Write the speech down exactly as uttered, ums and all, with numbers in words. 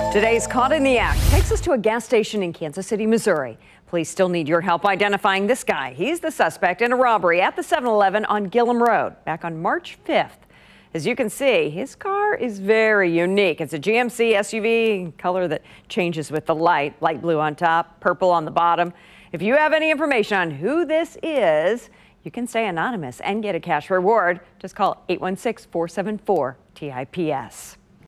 Today's Caught in the Act takes us to a gas station in Kansas City, Missouri. Police still need your help identifying this guy. He's the suspect in a robbery at the seven eleven on Gillham Road back on March fifth. As you can see, his car is very unique. It's a G M C S U V, color that changes with the light, light blue on top, purple on the bottom. If you have any information on who this is, you can stay anonymous and get a cash reward. Just call eight one six, four seven four, T I P S.